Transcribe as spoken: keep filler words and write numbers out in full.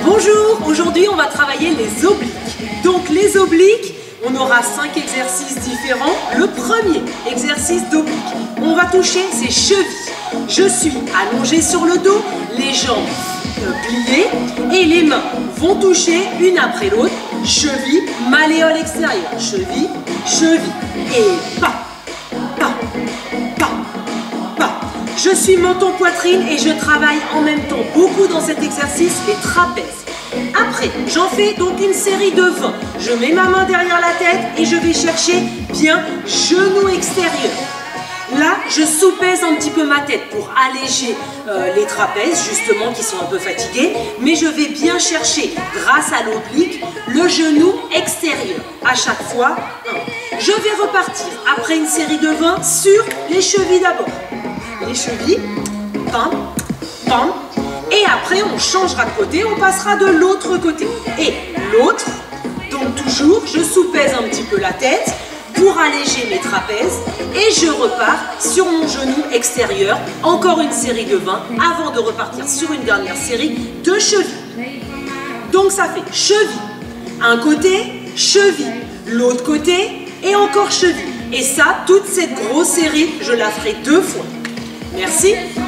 Bonjour, aujourd'hui on va travailler les obliques. Donc les obliques, on aura cinq exercices différents. Le premier exercice d'oblique, on va toucher ses chevilles. Je suis allongé sur le dos, les jambes euh, pliées et les mains vont toucher une après l'autre. Cheville, malléole extérieure, cheville, cheville et pas, pas, pas, pas. Je suis menton-poitrine et je travaille en même temps beaucoup dans cet exercice les trapèzes. Après, j'en fais donc une série de vingt. Je mets ma main derrière la tête et je vais chercher bien genou extérieur. Là, je soupèse un petit peu ma tête pour alléger euh, les trapèzes, justement, qui sont un peu fatigués. Mais je vais bien chercher, grâce à l'oblique, le genou extérieur. À chaque fois, un. Je vais repartir, après une série de vingt, sur les chevilles d'abord. Les chevilles, pam, pam. Et après, on changera de côté, on passera de l'autre côté. Et l'autre, donc toujours, je soupèse un petit peu la tête pour alléger mes trapèzes et je repars sur mon genou extérieur, encore une série de vingt avant de repartir sur une dernière série de chevilles. Donc ça fait cheville, un côté, cheville, l'autre côté et encore cheville. Et ça, toute cette grosse série, je la ferai deux fois. Merci.